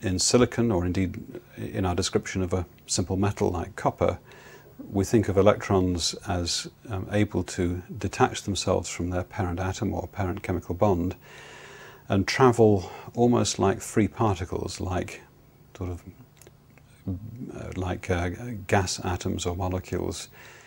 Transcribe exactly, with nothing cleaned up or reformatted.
in silicon, or indeed in our description of a simple metal like copper, we think of electrons as um, able to detach themselves from their parent atom or parent chemical bond and travel almost like free particles, like sort of uh, like uh, gas atoms or molecules